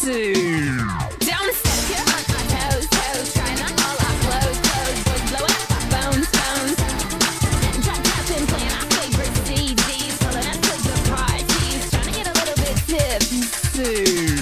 Don't step you on our toes, toes. Trying on all our clothes, clothes. Boys blowing up our phones, phones. Drop and playing our favorite CDs. Pulling us to the parties. Trying to get a little bit tipsy.